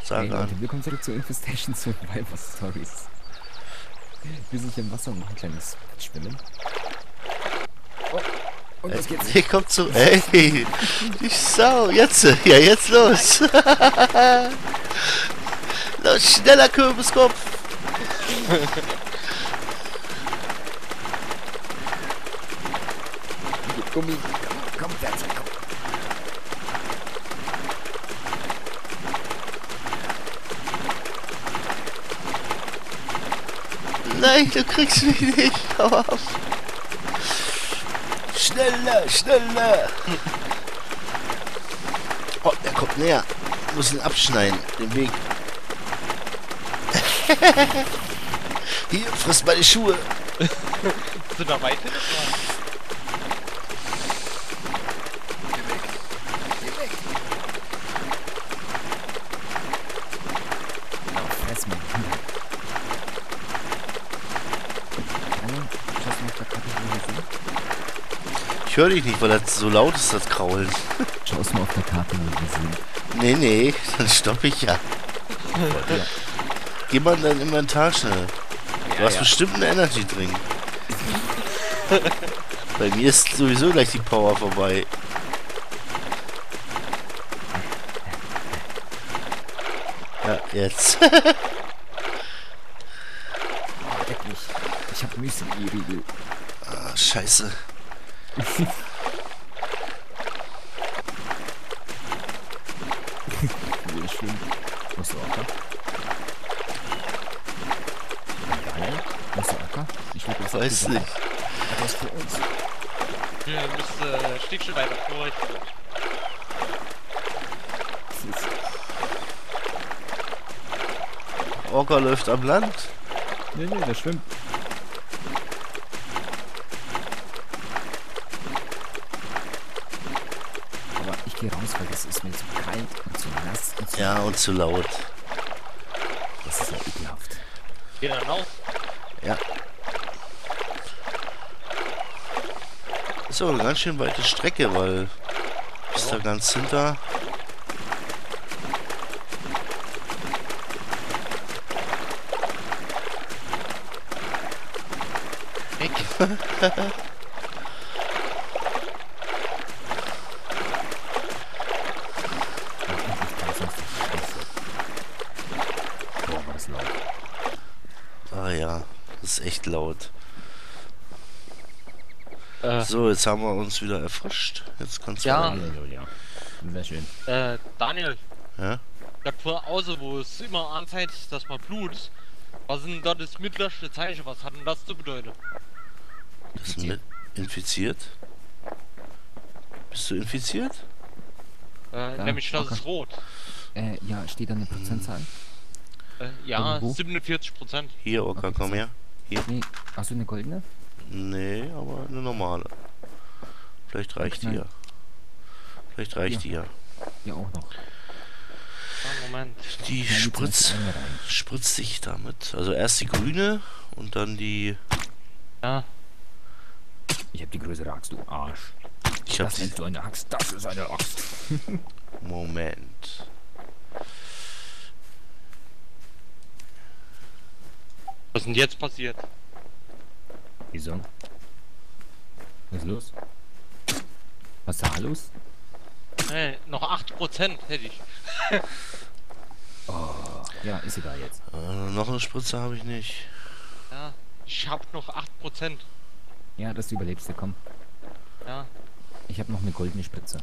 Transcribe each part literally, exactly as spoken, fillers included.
Sag Hey an. Leute, willkommen zurück zu Infestation Survivor Stories. Wir sind hier im Wasser und machen ein kleines Schwimmen. Oh, und los geht's. Hier kommt so. Ey, die Sau. Jetzt, ja, jetzt los. Los, schneller Kürbiskopf. Gummi, komm, komm, Fernsehen, komm. Nein, du kriegst mich nicht. Hau auf. Schneller, schneller. Oh, er kommt näher. Ich muss ihn abschneiden, den Weg. Hier, friss meine Schuhe. Bist du da weiter? Geh weg. Geh weg. Ja, fress mal. Daniel, schaust du mal auf der Karte, wo wir sind? Ich höre dich nicht, weil das so laut ist, das Kraulen. Schaust mal auf der Karte, wo wir sind. Nee, nee, dann stopp ich ja. Ja. Geh mal in dein Inventar schnell. Du hast ja. bestimmt einen Energy Drink. Bei mir ist sowieso gleich die Power vorbei. Ja, jetzt. Leck mich. Ich hab Müsli-Riegel. Ah, scheiße. Sehr schön. Was du Acker? Daniel? Was du Acker? Ich will das Weiß abgesagt. nicht. Hat das für uns? Ja, du bist äh, Stückchen weiter vor euch. Das ist... Orca läuft am Land. Nee, nee, der schwimmt. Aber ich gehe raus, weil das ist mir zu kalt und zu nass und zu... Ja, und zu laut. Das ist ja ekelhaft. Geh dann raus. Ja. Ist aber eine ganz schön weite Strecke, weil bis da ganz hinter. Weg. Boah, war das laut. Ah ja, das ist echt laut. Äh, So, jetzt haben wir uns wieder erfrischt. Jetzt kannst du. Ja. Ja, ja, ja. Sehr schön. äh, Daniel, Ja? das vor außer wo es immer anzeigt, dass man blutet. Was ist denn da das mittlerste Zeichen? Was hat denn das zu bedeuten? Das ist mit infiziert. Bist du infiziert? Äh, Ja, nämlich das okay. ist rot. Äh, ja, steht da eine Prozentzahl? Äh, ja, Irgendwo? siebenundvierzig Prozent. Hier, Orca, komm her. Hier. Nee, hast du eine goldene? Nee, aber eine normale. Vielleicht reicht die Nein. ja. Vielleicht reicht die ja. Ja, auch noch. Ah, Moment. Die Ja, die spritzt, zumindest eine rein. spritzt sich damit. Also erst die grüne und dann die. Ja. Ich hab die größere Axt, du Arsch. Ich hab Das die. nennst du eine Axt, das ist eine Axt. Moment. Was ist denn jetzt passiert? Wieso? Was ist los? Was ist da los? Hey, noch acht Prozent hätte ich. Oh, ja, ist egal jetzt. Äh, noch eine Spritze habe ich nicht. Ja. Ich hab noch acht Prozent. Ja, dass du überlebst, komm. Ja. Ich habe noch eine goldene Spritze.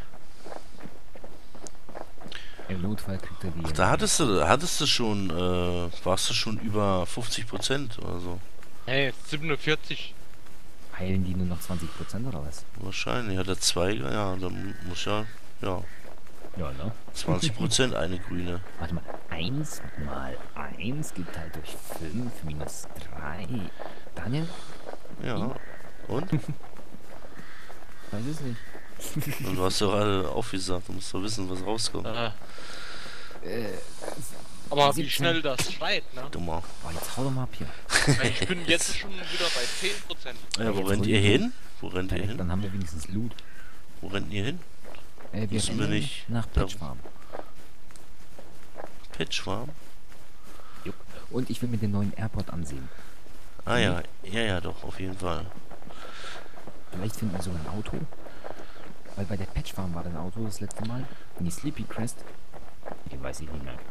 Im Notfall kriegt er die. Ach, da hattest du, hattest du schon, äh, warst du schon über fünfzig Prozent oder so. Hey, siebenundvierzig. Heilen die nur noch zwanzig Prozent oder was? Wahrscheinlich. Hat er zwei, ja, dann muss ja, ja, Ja, ne? zwanzig Prozent eine grüne. Warte mal, eins mal eins geteilt durch fünf minus drei. Daniel? Ja. Und? Weiß es nicht. Und du hast doch alle aufgesagt, du musst doch wissen, was rauskommt. Äh, Äh, aber wie siebzehn. schnell das schreit, ne? Dummer. boah, jetzt hau doch mal ab hier. Ich bin jetzt schon wieder bei zehn Prozent. Ja, wo Jetzt rennt hol ihr die hin? Wo rennt ihr Perfekt, hin? dann haben wir wenigstens Loot. Wo rennt ihr hin? Äh, wir Müssen wir rennen nicht nach da- Patch Farm. Patch Farm? Jupp. Und ich will mir den neuen Airport ansehen. Ah ja, ja, ja, doch, auf jeden Fall. Vielleicht finden wir sogar ein Auto. Weil bei der Patch Farm war ein Auto das letzte Mal. Und die Sleepy Crest, die weiß ich nicht mehr.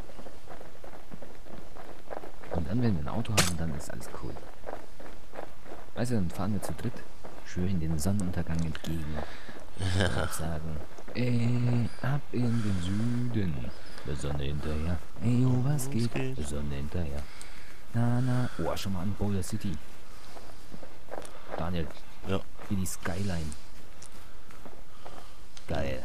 Und dann, wenn wir ein Auto haben, dann ist alles cool. Also, dann fahren wir zu dritt schön den Sonnenuntergang entgegen. Und sagen, ey, ab in den Süden. Der Sonne hinterher. Ey, yo, was Was geht? geht? Der Sonne hinterher. Na, na. Oh, schon mal an Boulder City. Daniel. Ja. Hier die Skyline. Geil.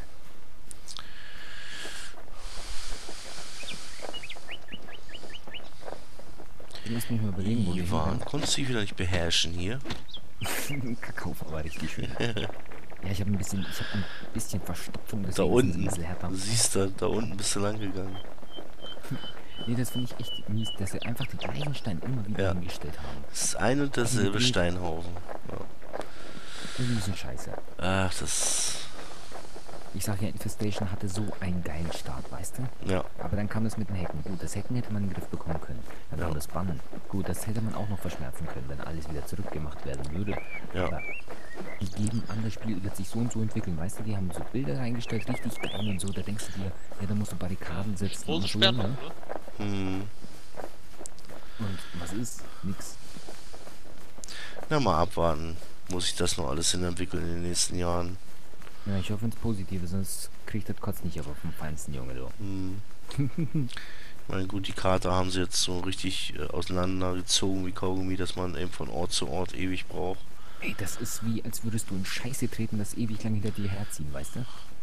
Ich muss mich mal überlegen, wo wir Ivan, hin konntest du dich wieder nicht beherrschen hier? sind. Kakao war richtig schön. Ja, ich habe ein bisschen, ich habe ein bisschen Verstopfung, Da deswegen ist es ein unten. bisschen härter. Du siehst da, da unten bist du lang gegangen. Nee, das finde ich echt mies, dass sie einfach die gleichen Steine immer wieder Ja. hingestellt haben. Das ist ein und derselbe Hybrid. Steinhaufen. Ja. Das ist ein bisschen scheiße. Ach, das... Ich sag ja, Infestation hatte so einen geilen Start, weißt du? Ja. Aber dann kam das mit den Hacken. Gut, das Hacken hätte man in den Griff bekommen können. Dann Ja. kam das Bannen. Gut, das hätte man auch noch verschmerzen können, wenn alles wieder zurückgemacht werden würde. Ja. Aber die geben an, das Spiel wird sich so und so entwickeln. Weißt du, die haben so Bilder reingestellt, richtig geil und so. Da denkst du dir, ja, da musst du Barrikaden setzen Große und so, Sperren, ne? ne? Hm. Und was ist? Nix. Na, mal abwarten. Muss sich das noch alles hin entwickeln in den nächsten Jahren. Ja, ich hoffe ins Positive, sonst krieg ich das Kotz nicht aber vom feinsten Junge, du. Hm. Ich meine, gut, die Karte haben sie jetzt so richtig äh, auseinandergezogen wie Kaugummi, dass man eben von Ort zu Ort ewig braucht. Ey, das ist wie, als würdest du in Scheiße treten, das ewig lang hinter dir herziehen, weißt du?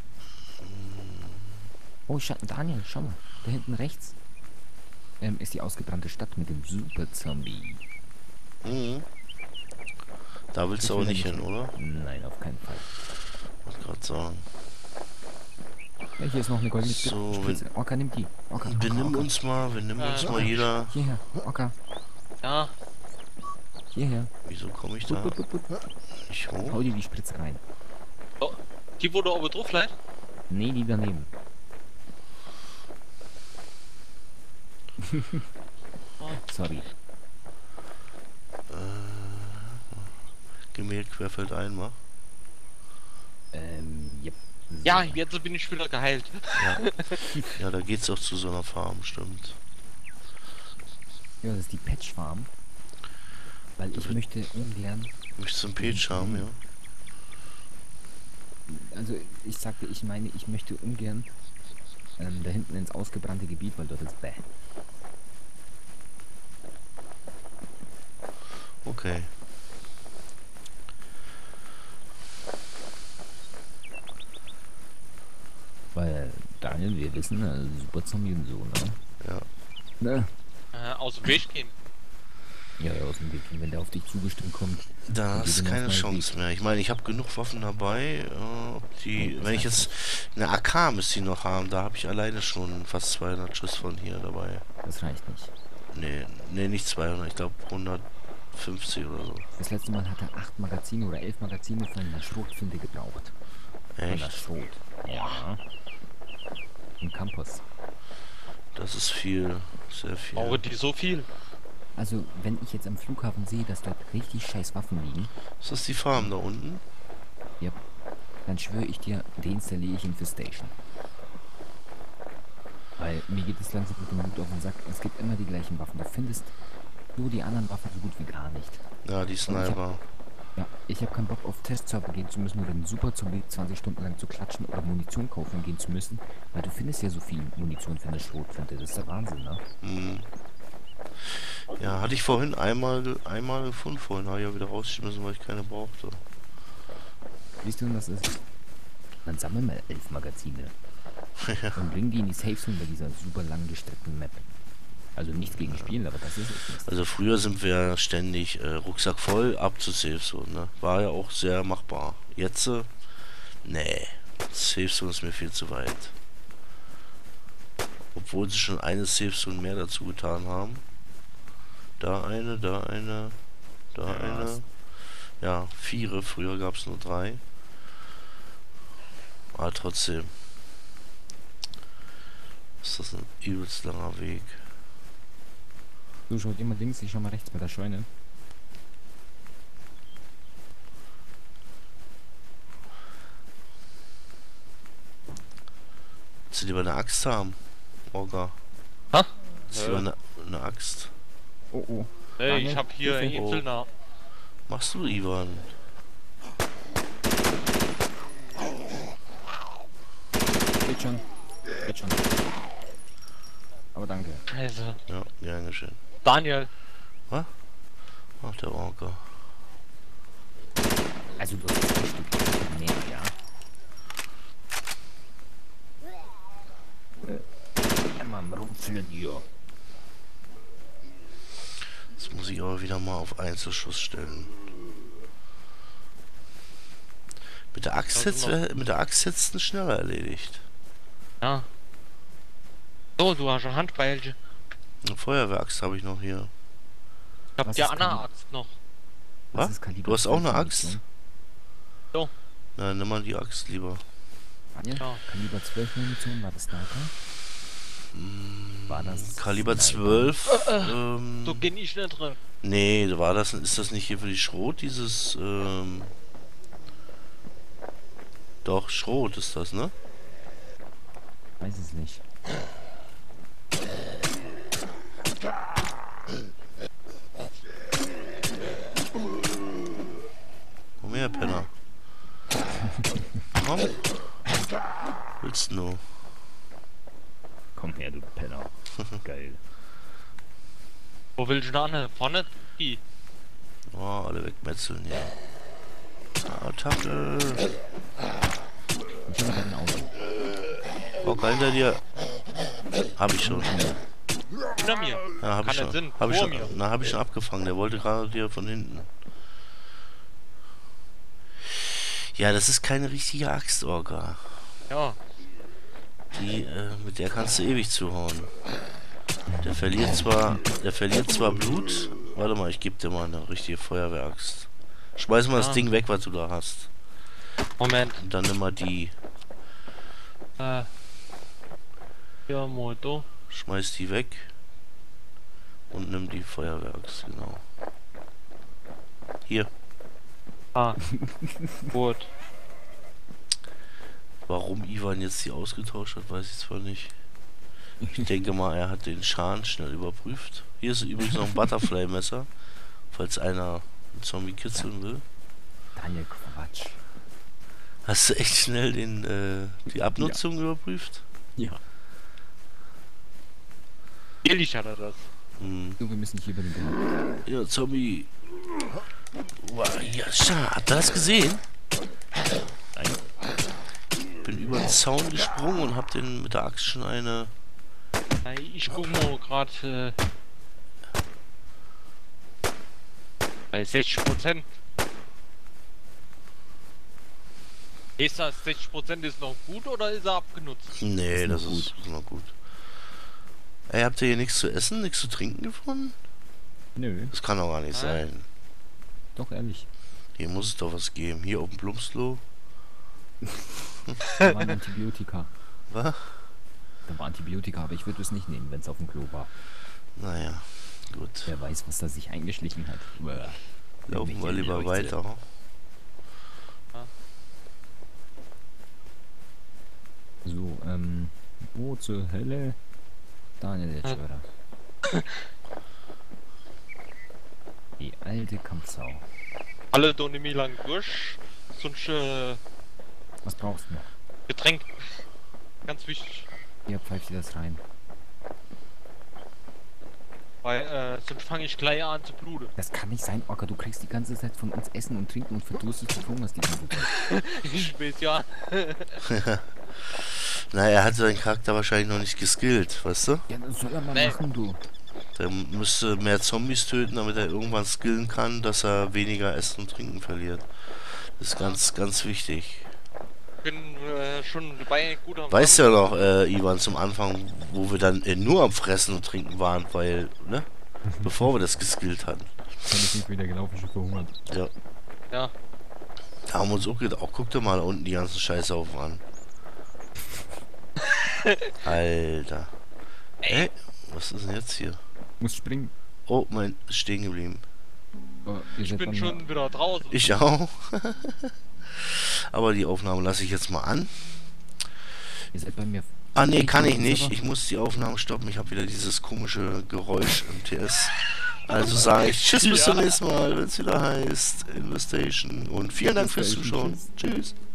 Oh, Schatten, Daniel, schau mal. Da hinten rechts ähm, ist die ausgebrannte Stadt mit dem Super-Zombie. Mhm. Da willst Ich du will auch da nicht hin, oder? Nein, auf keinen Fall. Wollte gerade sagen. Ja, hier ist noch eine goldene So, Spitze. Orca, nimm die. Orca, Wir Orca, nehmen Orca. uns mal, wir nehmen Äh, uns mal jeder... Hierher, Orca, Ja, hierher. Wieso komme ich Put, da put, put, put. nicht hoch? Hau dir die Spritze rein. die wurde oben drauf leiht. Nee, die daneben. Sorry. Gemälde querfeld ein, mach. Ähm, yep. So. Ja, jetzt bin ich wieder geheilt. Ja. Ja, da geht's auch zu so einer Farm, stimmt. Ja, das ist die Patch Farm. Weil ich möchte ungern, Möchtest du einen Page haben, ja? also ich sagte, ich meine, ich möchte ungern ähm, da hinten ins ausgebrannte Gebiet, weil dort ist bäh. Okay. Weil, Daniel, wir wissen, also Super Zombie und so, ne? Ja. Ne? Äh, aus dem Weg gehen. Ja, ja, aus dem Weg. Und wenn der auf dich zugestimmt kommt, Da dann hast geh du den keine auf meinen Chance mehr. Ich meine, ich habe genug Waffen dabei. Äh, ob die, Oh, das wenn ich heißt jetzt eine A K müsste ich noch haben, da habe ich alleine schon fast zweihundert Schuss von hier dabei. Weg. Das reicht nicht. Nee, nee, nicht zweihundert, ich glaube hundertfünfzig oder so. Das letzte Mal hat er acht Magazine oder elf Magazine von einer Schrotflinte gebraucht. Von der Echt? Schrot. Ja. Im Campus. Das ist viel, sehr viel. Brauche die so viel? Also, wenn ich jetzt am Flughafen sehe, dass dort richtig scheiß Waffen liegen, Ist das die Farm da unten? ja, dann schwöre ich dir, deinstalliere ich Infestation. Weil mir geht es langsam mit dem Mut auf den Sack. Es gibt immer die gleichen Waffen. Du findest nur die anderen Waffen so gut wie gar nicht. Ja, die Sniper. Ja, ich habe keinen Bock auf Testserver gehen zu müssen oder einen Super Zombie zwanzig Stunden lang zu klatschen oder Munition kaufen gehen zu müssen, weil du findest ja so viel Munition für eine Schrotflinte. Das ist der Wahnsinn, ne? Hm. Ja, hatte ich vorhin einmal, ge- einmal gefunden. Vorhin habe ich ja wieder rausgeschmissen, weil ich keine brauchte. Weißt du, was ist? Dann sammel mal elf Magazine. Und bring die in die Safe Zone bei dieser super lang gestreckten Map. Also nichts gegen Spielen, aber das ist es nicht. Also früher sind wir ja ständig äh, Rucksack voll ab zu Safe Zone, ne? War ja auch sehr machbar. Jetzt, äh, nee, Safe Zone ist mir viel zu weit. Obwohl sie schon eine Safe Zone mehr dazu getan haben. Da eine, da eine, da Ja, eine. was? Ja, vier. Früher gab es nur drei. Aber trotzdem. Ist das ein übelst langer Weg. Du schaut immer links, ich schau mal rechts bei der Scheune. Willst du lieber eine Axt haben? Orga. Ha? Willst du lieber eine, eine Axt? Oh oh. Ey, Daniel, ich hab hier Hilfe. Häcksel nah. Machst du, Ivan? Geht schon. Geht schon. Aber danke. Scheiße. Ja, gern geschehen. Daniel. Ach, der Orga. Also du hast ein Stück mehr, ja. Äh, einmal rumführen hier. Jetzt muss ich aber wieder mal auf Einzelschuss stellen. Mit der Axt jetzt, wär- mit der Axt jetzt schneller erledigt. Ja. So, du hast eine Handbeilche. Eine Feuerwehraxt habe ich noch hier. Ich hab Was die ist andere Kaliber? Axt noch. Was Was? ist Kaliber Du hast auch eine zwölf Axt? Munition? So. Na, nimm mal die Axt lieber. Daniel, Ja. Kaliber zwölf Munition, war das Sniper? War das Kaliber Sniper? zwölf. Ähm, So geh ich nicht drin. nee, war das, ist das nicht hier für die Schrot, dieses, ähm... Doch, Schrot ist das, ne? Weiß es nicht. Komm her, Penner. Komm. Willst du? Komm her, du Penner. Geil. Wo willst du da hin? Vorne? Die. Oh, alle wegmetzeln hier. Attacke. Ich bin bei den Auto. Rocker hinter dir. Hab ich schon. Hinter mir. Ja, hab Kann ich schon. nicht Sinn. Hab ich Vor schon. mir. Na, hab ich schon abgefangen. Der wollte gerade dir von hinten. Ja, das ist keine richtige Axt, Orga. Ja. Die, äh, mit der kannst du ewig zuhauen. Der verliert zwar, der verliert zwar Blut. Warte mal, ich geb dir mal eine richtige Feuerwehraxt. Schmeiß mal Ah. das Ding weg, was du da hast. Moment. Und dann nimm mal die. Äh. Ja, Moto. Schmeiß die weg. Und nimm die Feuerwehraxt, genau. Hier. Ah. Gut. Warum Ivan jetzt die ausgetauscht hat, weiß ich zwar nicht. Ich denke mal, er hat den Schaden schnell überprüft. Hier ist übrigens noch ein Butterfly-Messer, falls einer einen Zombie kitzeln will. Daniel, Quatsch. Hast du echt schnell den, äh, die Abnutzung überprüft? Ja. Ehrlich hat er das. Hm. Du, wir müssen hier über den Berg. Ja, Zombie. Wow, ja, schade. Habt ihr das gesehen? Nein. Bin über den Zaun gesprungen und hab den mit der Axt schon eine... Hey, ich guck mal gerade äh, bei sechzig Prozent. Ist das sechzig Prozent ist noch gut oder ist er abgenutzt? Nee, Ist noch das ist, ist noch gut. Ey, habt ihr hier nichts zu essen, nichts zu trinken gefunden? Nö, Das kann doch gar nicht Hä? sein. doch ehrlich. Hier muss es doch was geben. Hier oben Blumslow. Da waren Antibiotika. Was? Da war Antibiotika, aber ich würde es nicht nehmen, wenn es auf dem Klo war. Naja, gut. Wer weiß, was da sich eingeschlichen hat. Uah. Laufen wir Irgendwelche lieber Leute. weiter. So, ähm, wo zur Hölle? Daniel jetzt Ja. schon wieder. Die alte Kampfsau. Alle doch nicht mehr lang durch. Sonst äh, Was brauchst du noch? Getränk. Ganz wichtig. Hier pfeift dir das rein. Weil äh, sonst fange ich gleich an zu bluten. Das kann nicht sein, Ocker. Du kriegst die ganze Zeit von uns Essen und Trinken und verdurstest und hungerst die ganze Zeit. Ich weiß ja. Na, er hat seinen Charakter wahrscheinlich noch nicht geskillt, weißt du? Ja, das soll er mal Nee. machen, du. Der müsste mehr Zombies töten, damit er irgendwann skillen kann, dass er weniger Essen und Trinken verliert. Das ist ganz, ganz wichtig. Bin äh, schon dabei gut am Weißt ja noch, äh, Ivan, zum Anfang, wo wir dann äh, nur am Fressen und Trinken waren, weil, ne? Bevor wir das geskillt hatten. Ich habe nicht wieder gelaufen, schon verhungert. Ja. Ja. Da haben wir uns auch gedacht, auch guck dir mal da unten die ganzen Scheißhaufen an. Alter. Ey. Ey, was ist denn jetzt hier? Muss springen. Oh, mein, ist stehen geblieben. Oh, ihr Ich seid bei bin mir. schon wieder draußen. Ich auch. Aber die Aufnahme lasse ich jetzt mal an. Ihr seid bei mir. Ah nee, kann ich Server. nicht. Ich muss die Aufnahme stoppen. Ich habe wieder dieses komische Geräusch im T S. Also sage ich Tschüss bis zum Ja. nächsten Mal, wenn es wieder heißt Investation. Und vielen Dank fürs Investation, Zuschauen. Tschüss.